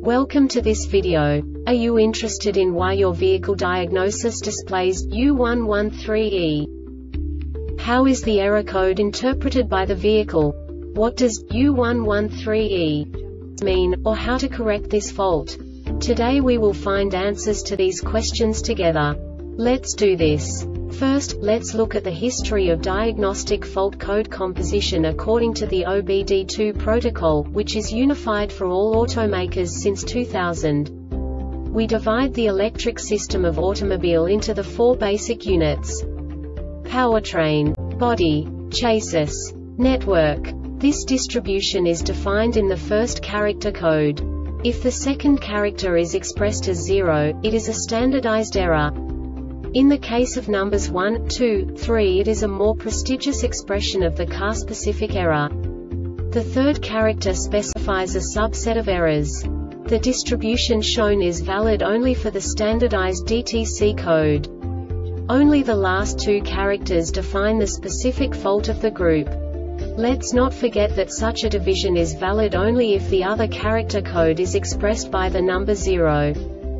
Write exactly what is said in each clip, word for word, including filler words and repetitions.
Welcome to this video. Are you interested in why your vehicle diagnosis displays U one one three E? How is the error code interpreted by the vehicle? What does U one one three E mean, or how to correct this fault? Today we will find answers to these questions together. Let's do this. First, let's look at the history of diagnostic fault code composition according to the O B D two protocol, which is unified for all automakers since two thousand. We divide the electric system of automobile into the four basic units: powertrain, body, chassis, network. This distribution is defined in the first character code. If the second character is expressed as zero, it is a standardized error. In the case of numbers one, two, three, it is a more prestigious expression of the car-specific error. The third character specifies a subset of errors. The distribution shown is valid only for the standardized D T C code. Only the last two characters define the specific fault of the group. Let's not forget that such a division is valid only if the other character code is expressed by the number zero.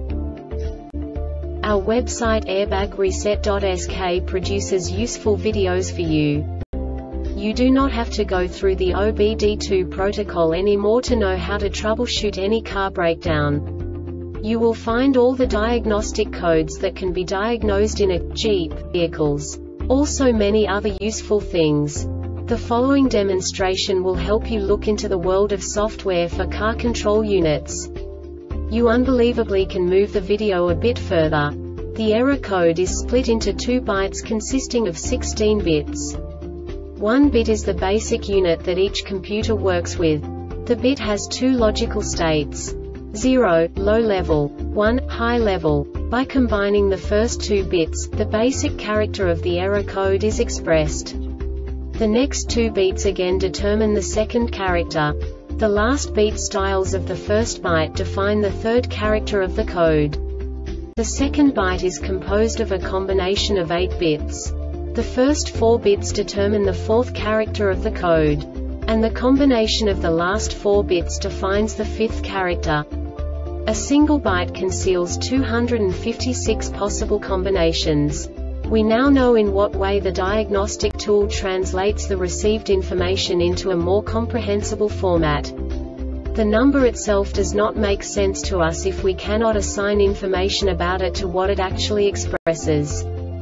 Our website airbag reset dot S K produces useful videos for you. You do not have to go through the O B D two protocol anymore to know how to troubleshoot any car breakdown. You will find all the diagnostic codes that can be diagnosed in a Jeep vehicles. Also many other useful things. The following demonstration will help you look into the world of software for car control units. You unbelievably can move the video a bit further. The error code is split into two bytes consisting of sixteen bits. One bit is the basic unit that each computer works with. The bit has two logical states: zero, low level, one, high level. By combining the first two bits, the basic character of the error code is expressed. The next two beats again determine the second character. The last beat styles of the first byte define the third character of the code. The second byte is composed of a combination of eight bits. The first four bits determine the fourth character of the code. And the combination of the last four bits defines the fifth character. A single byte conceals two hundred fifty-six possible combinations. We now know in what way the diagnostic tool translates the received information into a more comprehensible format. The number itself does not make sense to us if we cannot assign information about it to what it actually expresses.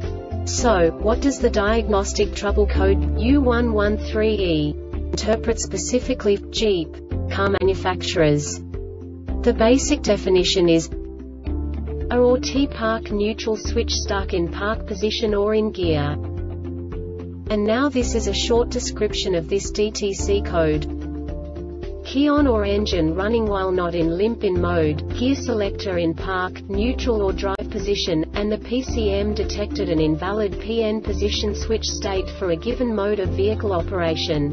So, what does the diagnostic trouble code U one one three E interpret specifically for Jeep car manufacturers? The basic definition is A or T park neutral switch stuck in park position or in gear. And now this is a short description of this D T C code. Key on or engine running while not in limp-in mode, gear selector in park, neutral or drive position, and the P C M detected an invalid P N position switch state for a given mode of vehicle operation.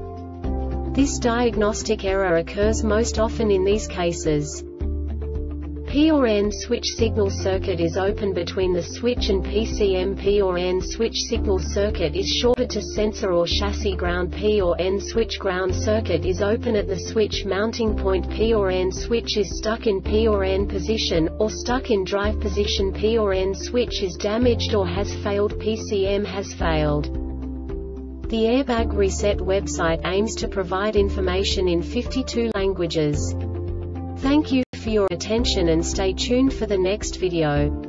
This diagnostic error occurs most often in these cases. P or N switch signal circuit is open between the switch and P C M. P or N switch signal circuit is shorted to sensor or chassis ground. P or N switch ground circuit is open at the switch mounting point. P or N switch is stuck in P or N position, or stuck in drive position. P or N switch is damaged or has failed. P C M has failed. The Airbag Reset website aims to provide information in fifty-two languages. Thank you for your attention and stay tuned for the next video.